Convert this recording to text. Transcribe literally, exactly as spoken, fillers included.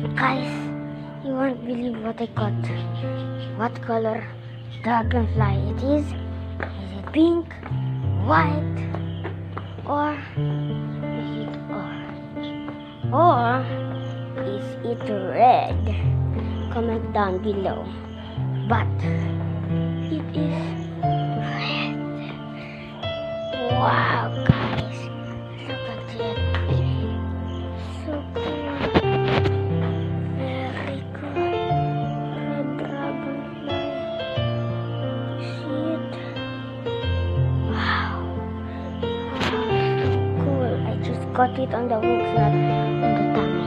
Guys, you won't believe what I got. What color dragonfly it is? Is it pink, white, or is it orange? Or is it red? Comment down below. But it is red. Wow, guys, look at it. So cool. Very cool. Red dragonfly. See it? Wow. Wow, so cool. I just got it on the hooks, not on the tongue.